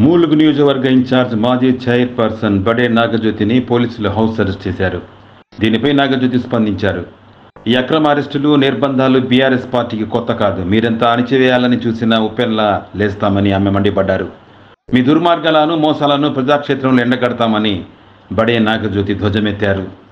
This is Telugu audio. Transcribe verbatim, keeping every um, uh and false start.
మూలుగు నియోజకవర్గ ఇన్ఛార్జ్ మాజీ చైర్పర్సన్ బడే నాగజ్యోతిని పోలీసులు హౌస్ అరెస్ట్ చేశారు. దీనిపై నాగజ్యోతి స్పందించారు. ఈ అక్రమ అరెస్టులు, నిర్బంధాలు బీఆర్ఎస్ పార్టీకి కొత్త కాదు. మీరెంత అణిచివేయాలని చూసినా ఉప్పెన్లా లేస్తామని ఆమె మండిపడ్డారు. మీ దుర్మార్గాలను, మోసాలను ప్రజాక్షేత్రంలో ఎండగడతామని బడే నాగజ్యోతి ధ్వజమెత్తారు.